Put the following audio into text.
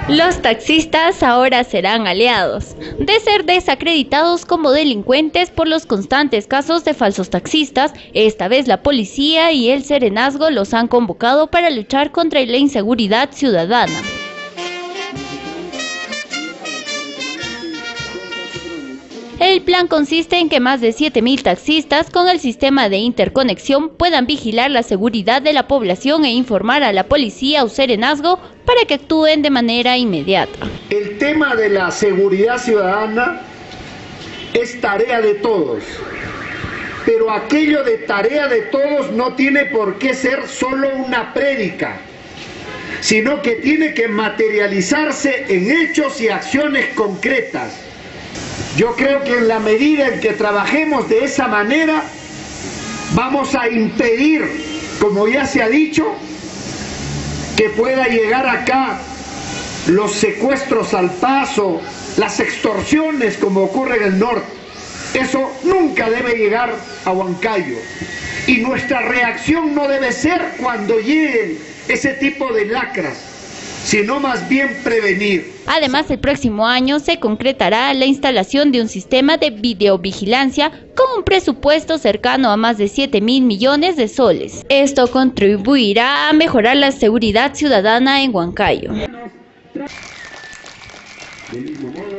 Los taxistas ahora serán aliados. De ser desacreditados como delincuentes por los constantes casos de falsos taxistas, esta vez la policía y el serenazgo los han convocado para luchar contra la inseguridad ciudadana. El plan consiste en que más de 7.000 taxistas con el sistema de interconexión puedan vigilar la seguridad de la población e informar a la policía o serenazgo para que actúen de manera inmediata. El tema de la seguridad ciudadana es tarea de todos, pero aquello de tarea de todos no tiene por qué ser solo una prédica, sino que tiene que materializarse en hechos y acciones concretas. Yo creo que en la medida en que trabajemos de esa manera, vamos a impedir, como ya se ha dicho, que pueda llegar acá los secuestros al paso, las extorsiones como ocurre en el norte. Eso nunca debe llegar a Huancayo. Y nuestra reacción no debe ser cuando lleguen ese tipo de lacras, sino más bien prevenir. Además, el próximo año se concretará la instalación de un sistema de videovigilancia con un presupuesto cercano a más de 7.000 millones de soles. Esto contribuirá a mejorar la seguridad ciudadana en Huancayo.